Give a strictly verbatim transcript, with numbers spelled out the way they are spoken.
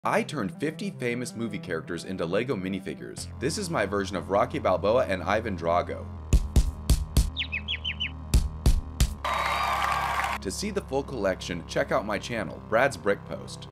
I turned fifty famous movie characters into Lego minifigures. This is my version of Rocky Balboa and Ivan Drago. To see the full collection, check out my channel, Brad's Brick Post.